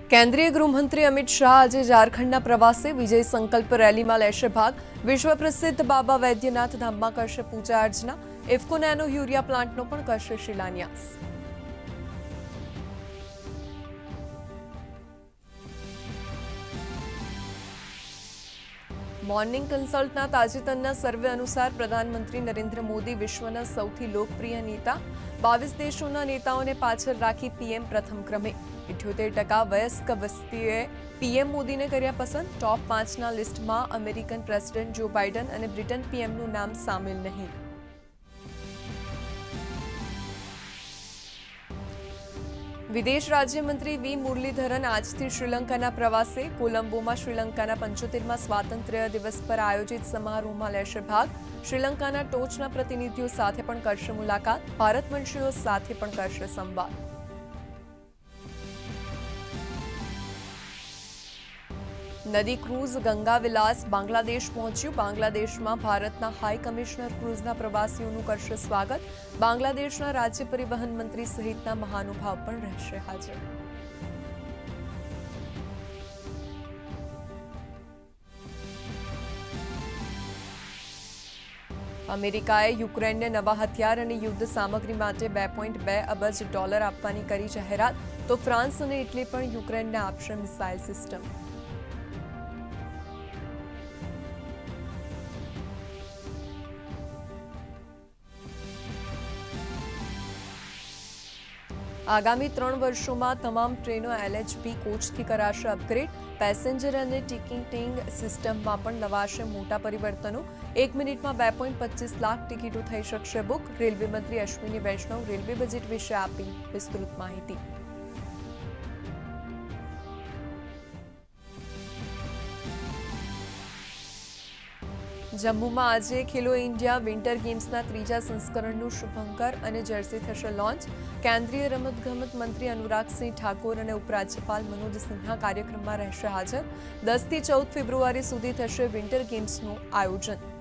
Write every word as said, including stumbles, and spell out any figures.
કેન્દ્રીય ગૃહમંત્રી અમિત શાહ આજે ઝારખંડના પ્રવાસે વિજય સંકલ્પ રેલીમાં લેશે ભાગ। વિશ્વ પ્રસિદ્ધ બાબા વૈદ્યનાથ ધામમાં કરશે પૂજા અર્ચના। ઇફકો નેનો યુરિયા પ્લાન્ટનો પણ કરશે શિલાન્યાસ। મોર્નિંગ કન્સલ્ટના તાજેતરના સર્વે અનુસાર પ્રધાનમંત્રી નરેન્દ્ર મોદી વિશ્વના સૌથી લોકપ્રિય નેતા। બાવીસ દેશોના નેતાઓને પાછળ રાખી પીએમ પ્રથમ ક્રમે। ઇઠ્યોતેર ટકા વયસ્ક વસ્તીએ પીએમ મોદીને કર્યા પસંદ। ટોપ પાંચના લિસ્ટમાં અમેરિકન પ્રેસિડેન્ટ જો બાઇડન અને બ્રિટન પીએમનું નામ સામેલ નહીં। વિદેશ રાજ્યમંત્રી વી મુરલીધરન આજથી શ્રીલંકાના પ્રવાસે। કોલંબોમાં શ્રીલંકાના પંચોતેરમાં સ્વાતંત્ર્ય દિવસ પર આયોજિત સમારોહમાં લેશે ભાગ। શ્રીલંકાના ટોચના પ્રતિનિધિઓ સાથે પણ કરશે મુલાકાત। ભારતવંશીઓ સાથે પણ કરશે સંવાદ। નદી ક્રૂઝ ગંગા વિલાસ બાંગ્લાદેશ પહોંચ્યું। બાંગ્લાદેશમાં ભારતના હાઈ કમિશનર ક્રૂઝના પ્રવાસીઓનું કરશે સ્વાગત। બાંગ્લાદેશના રાજ્ય પરિવહન મંત્રી સહિતના મહાનુભાવ પણ રહેશે હાજર। અમેરિકાએ યુક્રેનને નવા હથિયાર અને યુદ્ધ સામગ્રી માટે બે પોઈન્ટ બે અબજ ડોલર આપવાની કરી જાહેરાત। તો ફ્રાન્સ અને ઇટલી પણ યુક્રેનને આપશે મિસાઇલ સિસ્ટમ। આગામી ત્રણ વર્ષોમાં તમામ ટ્રેનો એલએચબી કોચથી કરાશે અપગ્રેડ। પેસેન્જર અને ટિકિટિંગ સિસ્ટમમાં પણ લવાશે મોટા પરિવર્તનો। એક મિનિટમાં બે પોઈન્ટ પચીસ લાખ ટિકિટો થઈ શકશે બુક। રેલવે મંત્રી અશ્વિની વૈષ્ણવ રેલવે બજેટ વિશે આપી વિસ્તૃત માહિતી। જમ્મુમાં આજે ખેલો ઇન્ડિયા વિન્ટર ગેમ્સના ત્રીજા સંસ્કરણનું શુભંકર અને જર્સી થશે લોન્ચ। કેન્દ્રીય રમતગમત મંત્રી અનુરાગસિંહ ઠાકોર અને ઉપરાજ્યપાલ મનોજ સિન્હા કાર્યક્રમમાં રહેશે હાજર। દસ થી ચૌદ ફેબ્રુઆરી સુધી થશે વિન્ટર ગેમ્સનું આયોજન।